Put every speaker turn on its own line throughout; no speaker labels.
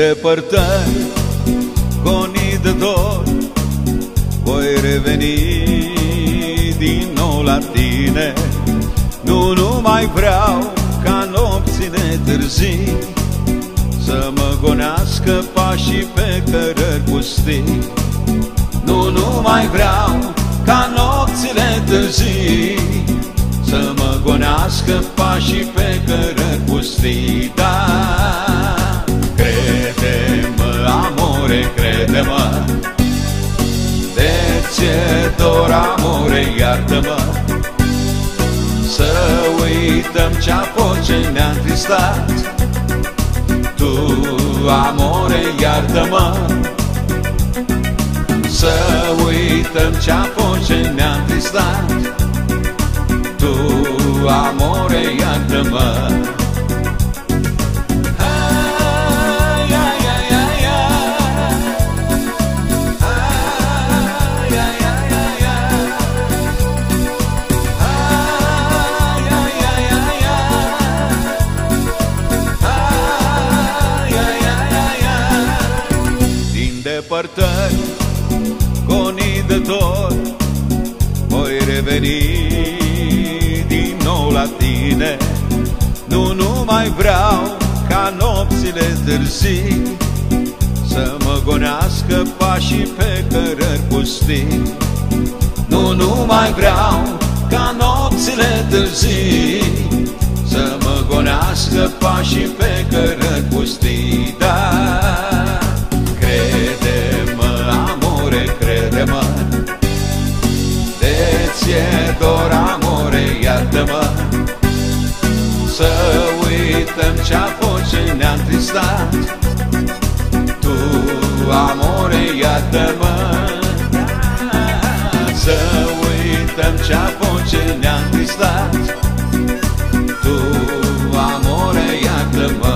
depărtări, gonit de dor, voi reveni din nou la tine. Nu mai vreau ca nopțile târzii să mă gonească pașii pe cărări pustii. Nu mai vreau ca nopțile târzii să mă gonească pașii pe cărări pustii. Da, crede-mă, amore, crede-mă, de ție dor, amore, iartă-mă, să uităm ce-a fost ce ne-a întristat. Tu, amore, iartă-mă, să uităm ce-a fost ce ne-a întristat. Tu, amore, iartă-mă. Depărtări, gonit de dor, voi reveni din nou la tine. Nu mai vreau ca nopțile târzii să mă gonească pașii pe cărări pustii. Nu mai vreau ca nopțile târzii să mă gonească pașii pe cărări pustii. Da, crede-mă, amore, crede-mă, de ție dor, amore, iartă-mă, să uităm ce-a fost ce ne-a întristat. Tu, amore, iartă-mă, să uităm ce-a fost ce ne-a întristat. Tu, amore, iartă-mă.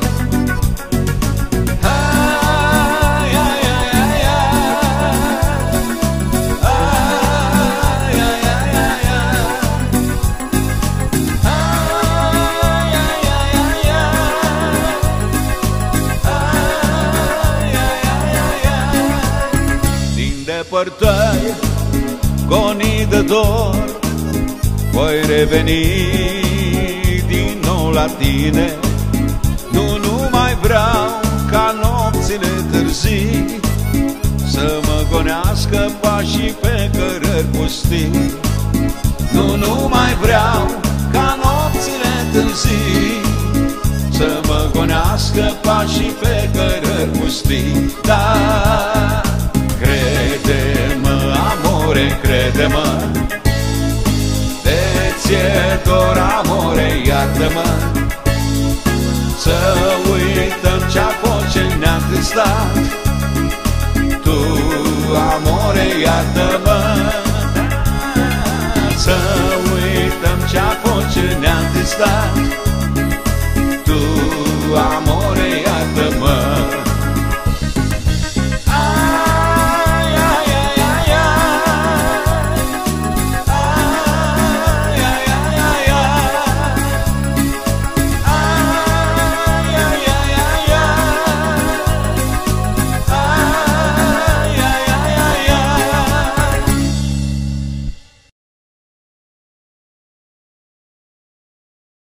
Depărtări, gonit de dor, voi reveni din nou la tine. Nu mai vreau ca nopțile târzii să mă gonească pașii pe cărări pustii. Nu mai vreau ca nopțile târzii să mă gonească pașii pe cărări pustii. Da, crede-mă, amore, crede-mă, de ție dor, amore, iartă-mă, să uităm ce-a fost ce ne-a întristat. Tu, amore, iartă-mă, să uităm ce-a fost ce ne-a întristat. Tu, amore,